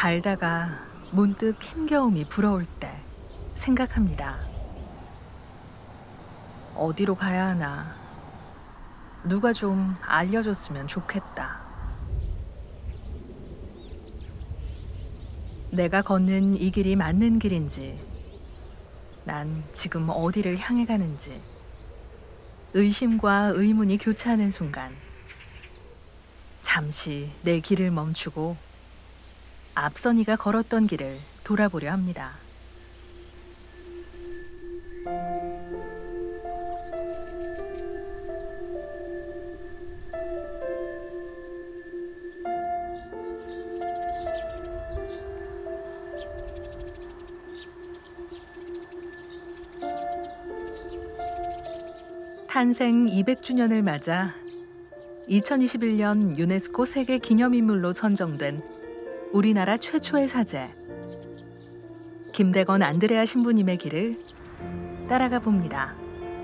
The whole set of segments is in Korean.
달다가 문득 힘겨움이 불어올 때 생각합니다. 어디로 가야 하나? 누가 좀 알려줬으면 좋겠다. 내가 걷는 이 길이 맞는 길인지, 난 지금 어디를 향해 가는지, 의심과 의문이 교차하는 순간, 잠시 내 길을 멈추고 앞선 이가 걸었던 길을 돌아보려 합니다. 탄생 200주년을 맞아 2021년 유네스코 세계 기념인물로 선정된 우리나라 최초의 사제 김대건 안드레아 신부님의 길을 따라가 봅니다.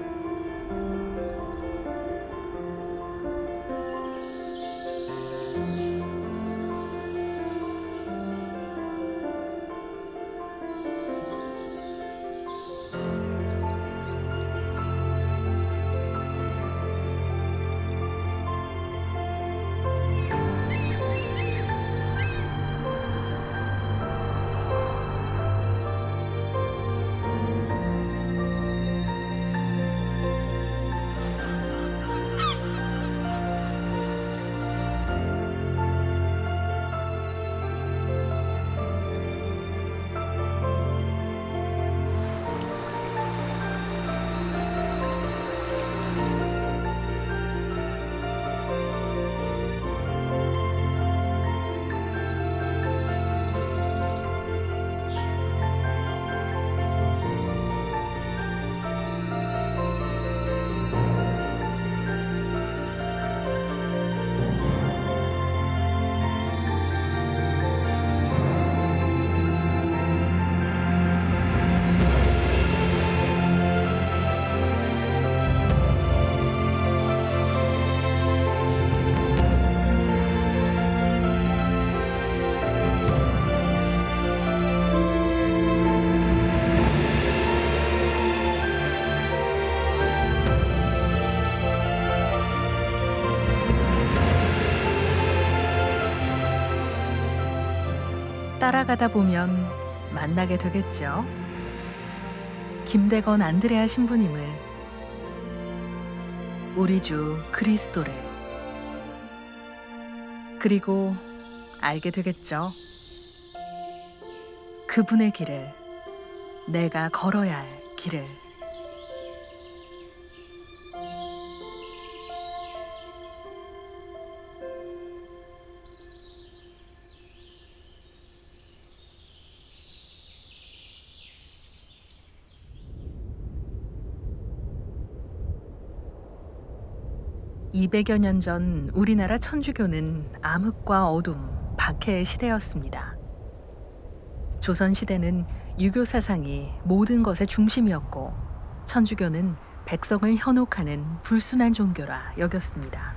따라가다 보면 만나게 되겠죠. 김대건 안드레아 신부님을, 우리 주 그리스도를. 그리고 알게 되겠죠. 그분의 길을, 내가 걸어야 할 길을. 200여 년 전 우리나라 천주교는 암흑과 어둠, 박해의 시대였습니다. 조선시대는 유교 사상이 모든 것의 중심이었고 천주교는 백성을 현혹하는 불순한 종교라 여겼습니다.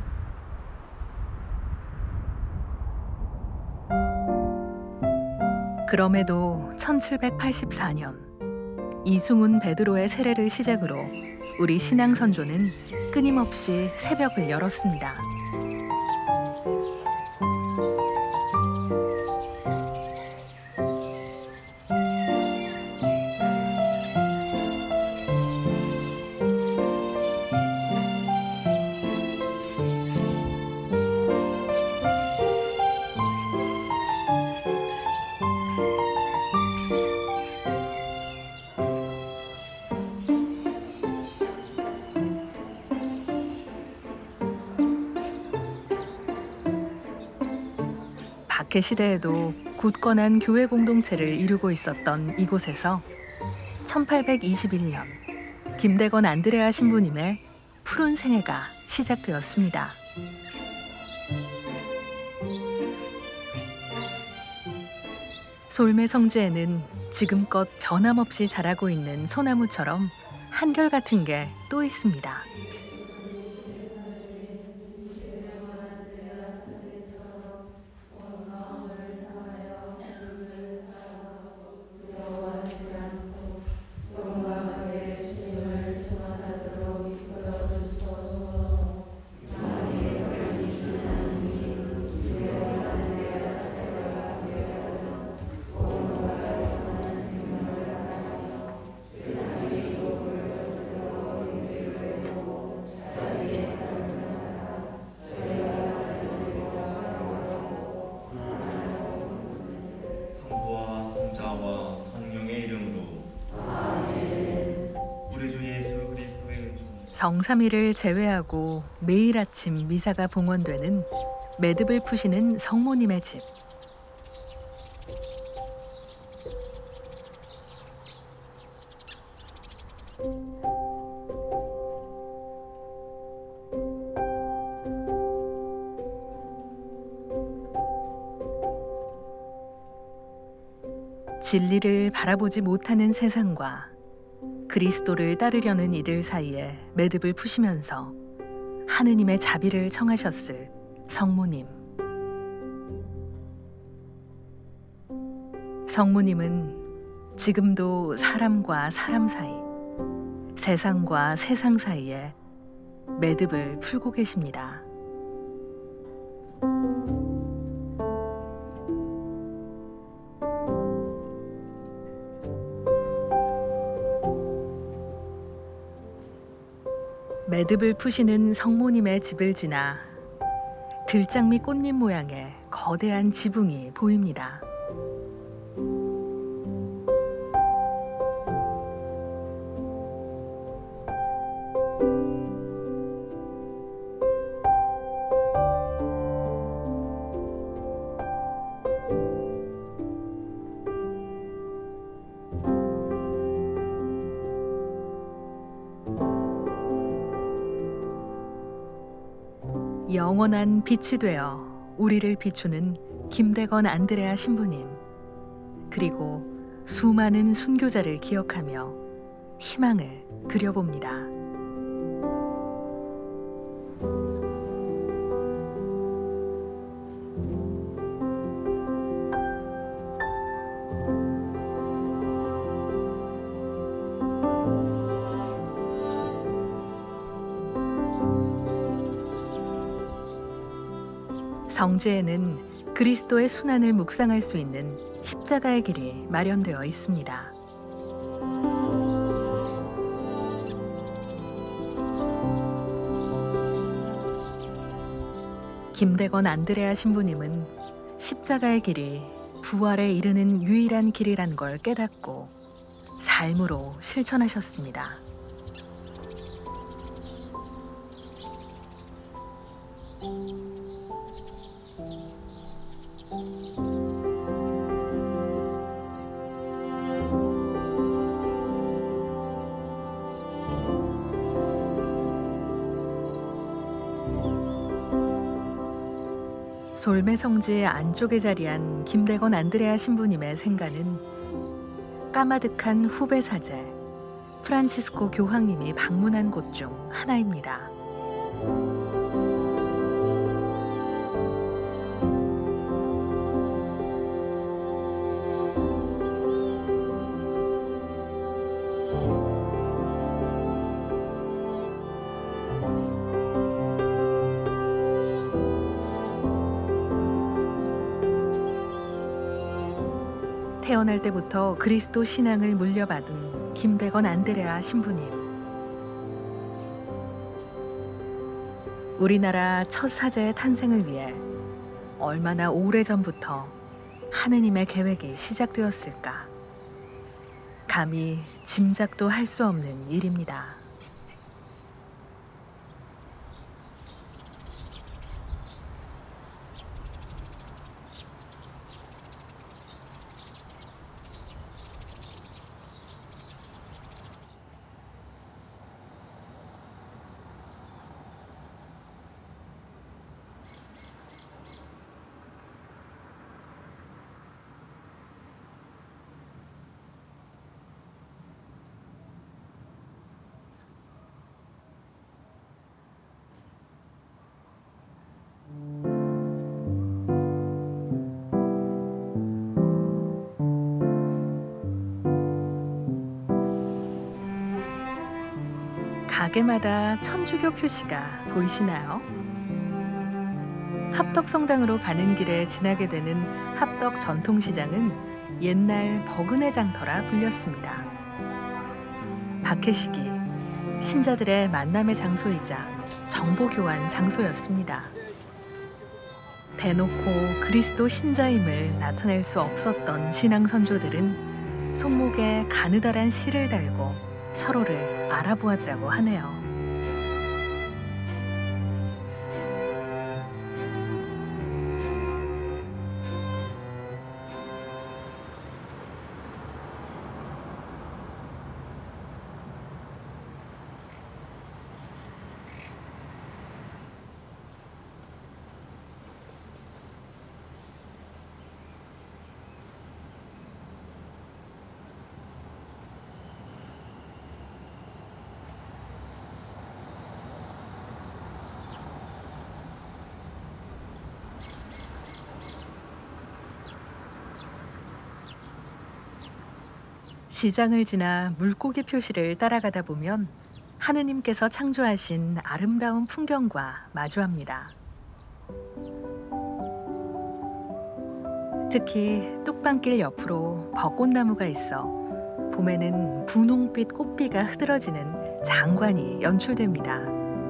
그럼에도 1784년 이승훈 베드로의 세례를 시작으로 우리 신앙 선조는 끊임없이 새벽을 열었습니다. 박해 시대에도 굳건한 교회 공동체를 이루고 있었던 이곳에서 1821년 김대건 안드레아 신부님의 푸른 생애가 시작되었습니다. 솔매 성지에는 지금껏 변함없이 자라고 있는 소나무처럼 한결같은 게 또 있습니다. 정삼일을 제외하고 매일 아침 미사가 봉헌되는 매듭을 푸시는 성모님의 집. 진리를 바라보지 못하는 세상과 그리스도를 따르려는 이들 사이에 매듭을 푸시면서 하느님의 자비를 청하셨을 성모님. 성모님은 지금도 사람과 사람 사이, 세상과 세상 사이에 매듭을 풀고 계십니다. 매듭을 푸시는 성모님의 집을 지나 들장미 꽃잎 모양의 거대한 지붕이 보입니다. 영원한 빛이 되어 우리를 비추는 김대건 안드레아 신부님, 그리고 수많은 순교자를 기억하며 희망을 그려봅니다. 성지에는 그리스도의 순환을 묵상할 수 있는 십자가의 길이 마련되어 있습니다. 김대건 안드레아 신부님은 십자가의 길이 부활에 이르는 유일한 길이란 걸 깨닫고 삶으로 실천하셨습니다. 솔메 성지의 안쪽에 자리한 김대건 안드레아 신부님의 생가는 까마득한 후배 사제 프란치스코 교황님이 방문한 곳 중 하나입니다. 태어날 때부터 그리스도 신앙을 물려받은 김대건 안드레아 신부님. 우리나라 첫 사제의 탄생을 위해 얼마나 오래전부터 하느님의 계획이 시작되었을까? 감히 짐작도 할 수 없는 일입니다. 가게마다 천주교 표시가 보이시나요? 합덕성당으로 가는 길에 지나게 되는 합덕 전통시장은 옛날 버그네 장터라 불렸습니다. 박해식이 신자들의 만남의 장소이자 정보교환 장소였습니다. 대놓고 그리스도 신자임을 나타낼 수 없었던 신앙선조들은 손목에 가느다란 실을 달고 서로를 알아보았다고 하네요. 시장을 지나 물고기 표시를 따라가다 보면 하느님께서 창조하신 아름다운 풍경과 마주합니다. 특히 뚝방길 옆으로 벚꽃나무가 있어 봄에는 분홍빛 꽃비가 흐드러지는 장관이 연출됩니다.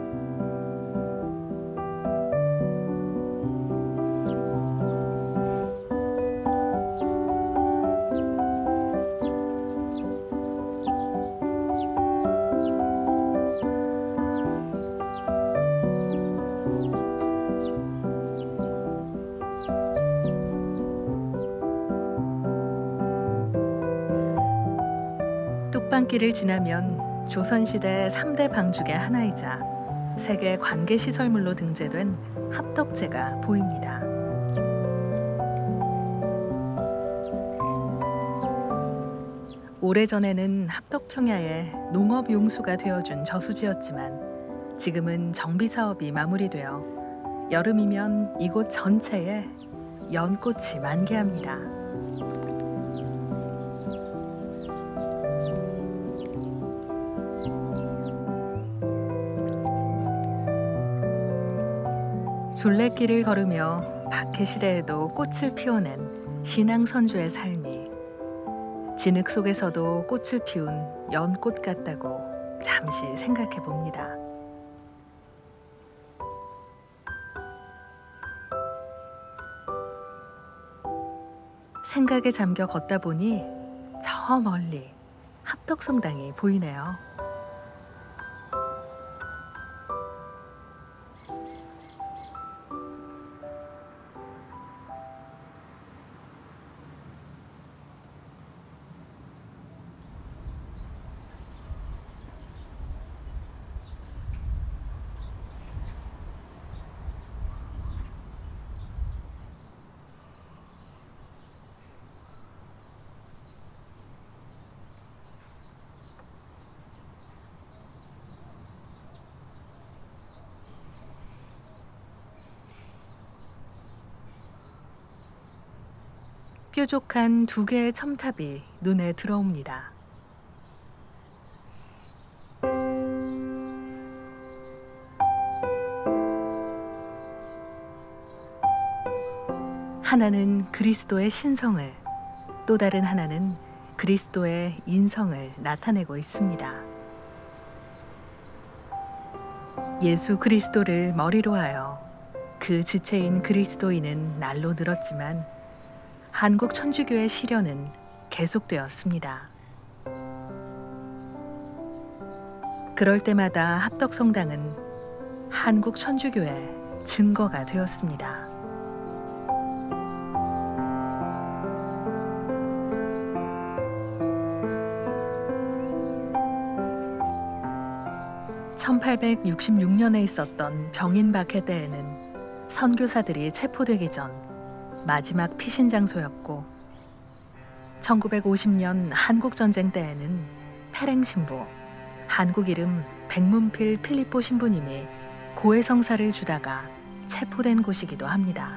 뚝방길을 지나면 조선시대 3대 방죽의 하나이자 세계 관계시설물로 등재된 합덕제가 보입니다. 오래전에는 합덕평야의 농업용수가 되어준 저수지였지만 지금은 정비사업이 마무리되어 여름이면 이곳 전체에 연꽃이 만개합니다. 순례길을 걸으며 박해시대에도 꽃을 피워낸 신앙선주의 삶이 진흙 속에서도 꽃을 피운 연꽃 같다고 잠시 생각해 봅니다. 생각에 잠겨 걷다 보니 저 멀리 합덕성당이 보이네요. 뾰족한 두 개의 첨탑이 눈에 들어옵니다. 하나는 그리스도의 신성을, 또 다른 하나는 그리스도의 인성을 나타내고 있습니다. 예수 그리스도를 머리로 하여 그 지체인 그리스도인은 날로 늘었지만 한국 천주교의 시련은 계속되었습니다. 그럴 때마다 합덕성당은 한국 천주교의 증거가 되었습니다. (1866년에) 있었던 병인박해 때에는 선교사들이 체포되기 전 마지막 피신 장소였고 1950년 한국전쟁 때에는 패랭 신부, 한국 이름 백문필 필리포 신부님이 고해성사를 주다가 체포된 곳이기도 합니다.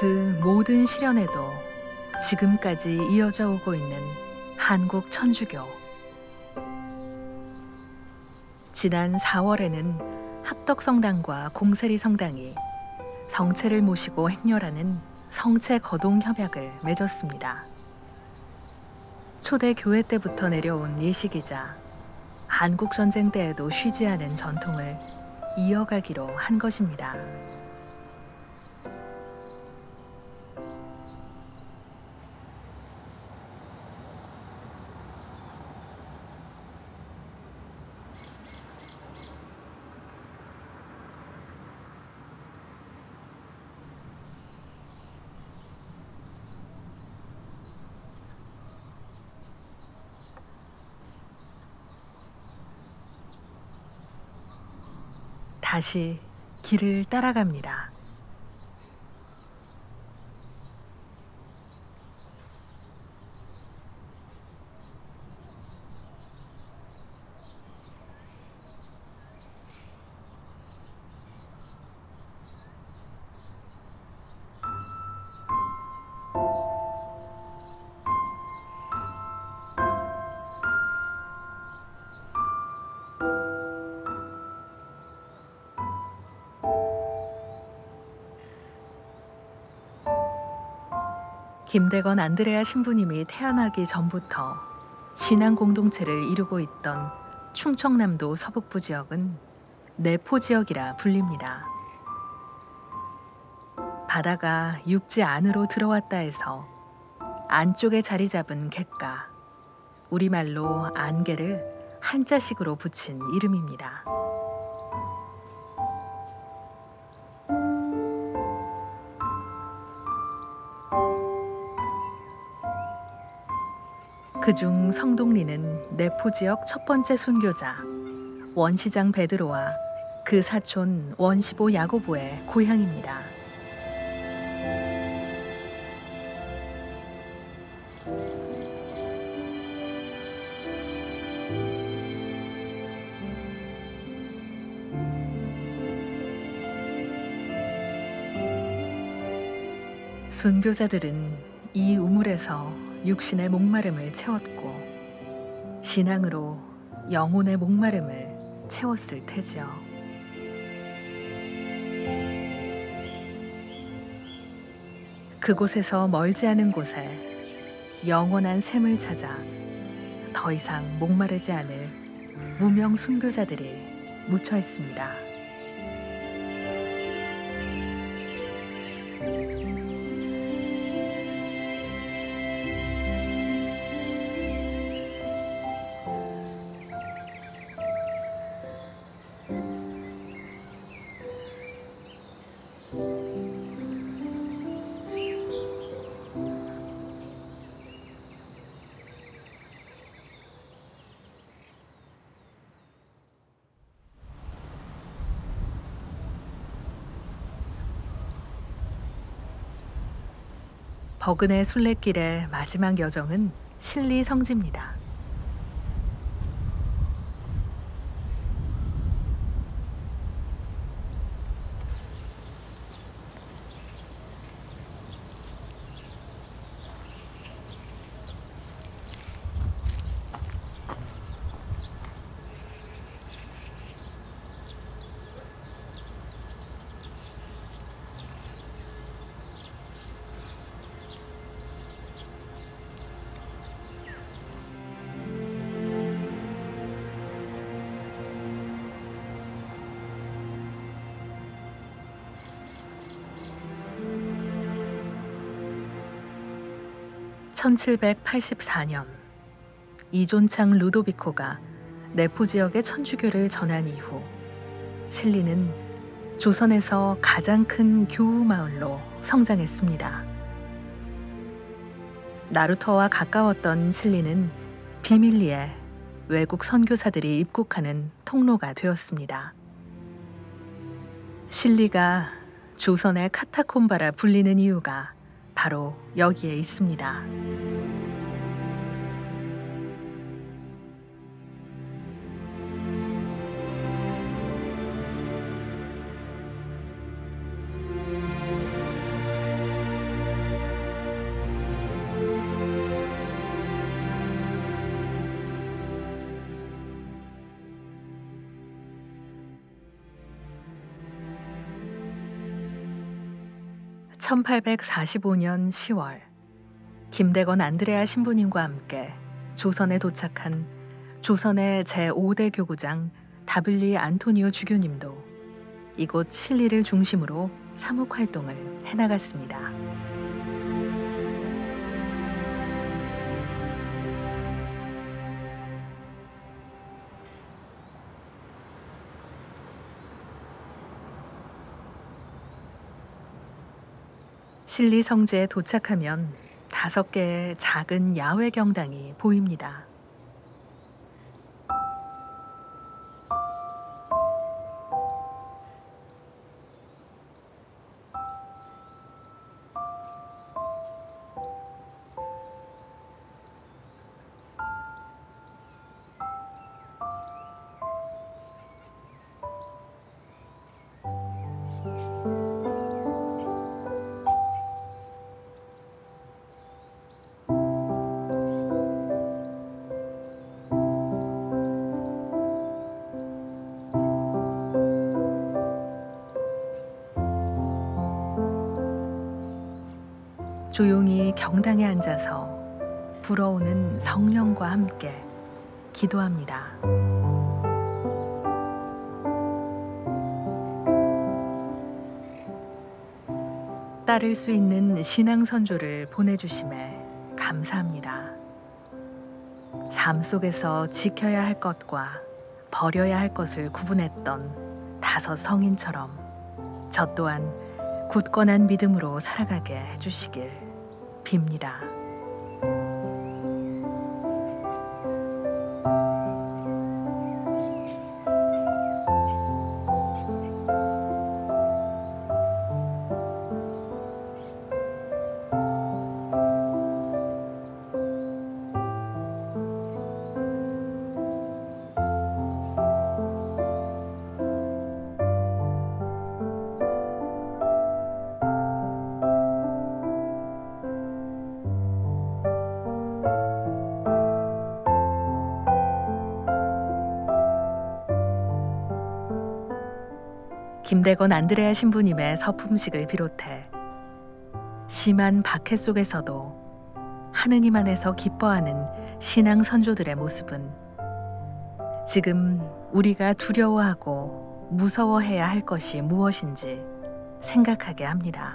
그 모든 시련에도 지금까지 이어져 오고 있는 한국 천주교. 지난 4월에는 합덕성당과 공세리 성당이 성체를 모시고 행렬하는 성체 거동 협약을 맺었습니다. 초대 교회 때부터 내려온 예식이자 한국 전쟁 때에도 쉬지 않은 전통을 이어가기로 한 것입니다. 다시 길을 따라갑니다. 김대건 안드레아 신부님이 태어나기 전부터 신앙 공동체를 이루고 있던 충청남도 서북부 지역은 내포 지역이라 불립니다. 바다가 육지 안으로 들어왔다 해서 안쪽에 자리 잡은 갯가, 우리말로 안개를 한자식으로 붙인 이름입니다. 그중 성동리는 내포 지역 첫 번째 순교자 원시장 베드로와 그 사촌 원시보 야고보의 고향입니다. 순교자들은 이 우물에서 육신의 목마름을 채웠고 신앙으로 영혼의 목마름을 채웠을 테지요. 그곳에서 멀지 않은 곳에 영원한 샘을 찾아 더 이상 목마르지 않을 무명 순교자들이 묻혀 있습니다. 버그네 순례길의 마지막 여정은 신리 성지입니다. (1784년) 이존창 루도비코가 내포 지역에 천주교를 전한 이후 신리는 조선에서 가장 큰 교우 마을로 성장했습니다. 나루터와 가까웠던 신리는 비밀리에 외국 선교사들이 입국하는 통로가 되었습니다. 신리가 조선의 카타콤바라 불리는 이유가 바로 여기에 있습니다. 1845년 10월 김대건 안드레아 신부님과 함께 조선에 도착한 조선의 제5대 교구장 W. 안토니오 주교님도 이곳 실리를 중심으로 사목 활동을 해나갔습니다. 실리 성지에 도착하면 5개의 작은 야외 경당이 보입니다. 조용히 경당에 앉아서 불어오는 성령과 함께 기도합니다. 따를 수 있는 신앙 선조를 보내주심에 감사합니다. 삶 속에서 지켜야 할 것과 버려야 할 것을 구분했던 5 성인처럼 저 또한 굳건한 믿음으로 살아가게 해주시길 빕니다. 김대건 안드레아 신부님의 서품식을 비롯해 심한 박해 속에서도 하느님 안에서 기뻐하는 신앙 선조들의 모습은 지금 우리가 두려워하고 무서워해야 할 것이 무엇인지 생각하게 합니다.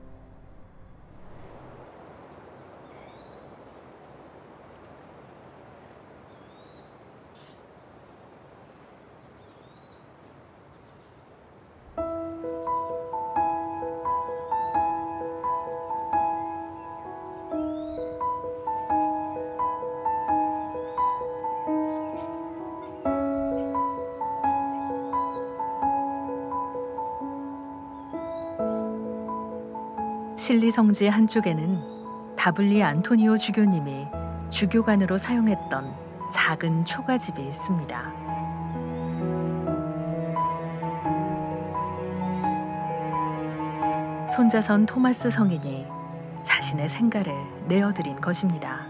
실리 성지 한쪽에는 W. 안토니오 주교님이 주교관으로 사용했던 작은 초가집이 있습니다. 손자선 토마스 성인이 자신의 생가를 내어드린 것입니다.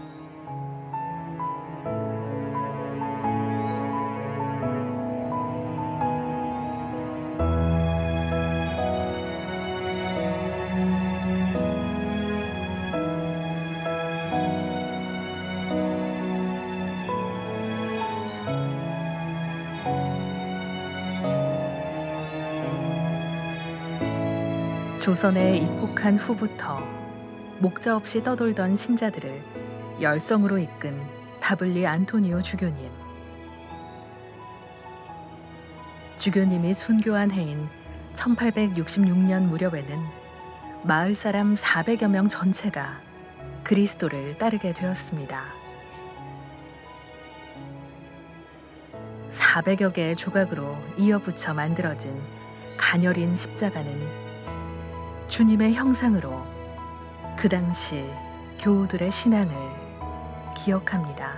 조선에 입국한 후부터 목자 없이 떠돌던 신자들을 열성으로 이끈 W. 안토니오 주교님. 주교님이 순교한 해인 1866년 무렵에는 마을 사람 400여 명 전체가 그리스도를 따르게 되었습니다. 400여 개의 조각으로 이어붙여 만들어진 가녀린 십자가는 주님의 형상으로 그 당시 교우들의 신앙을 기억합니다.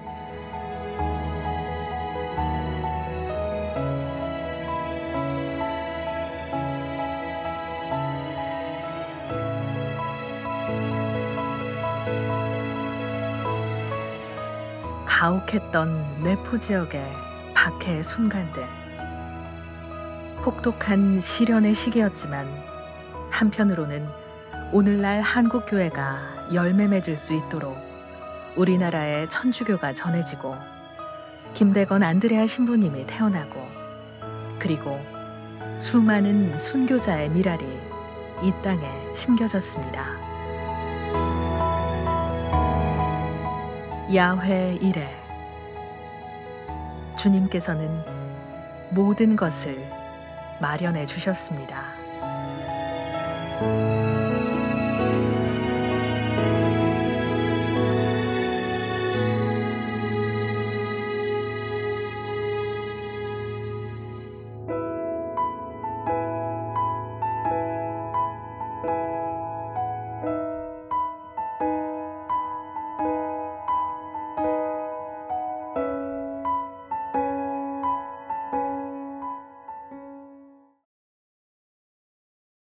가혹했던 내포 지역의 박해의 순간들. 혹독한 시련의 시기였지만 한편으로는 오늘날 한국 교회가 열매 맺을 수 있도록 우리나라의 천주교가 전해지고 김대건 안드레아 신부님이 태어나고 그리고 수많은 순교자의 미랄이 이 땅에 심겨졌습니다. 야훼 이레 주님께서는 모든 것을 마련해 주셨습니다.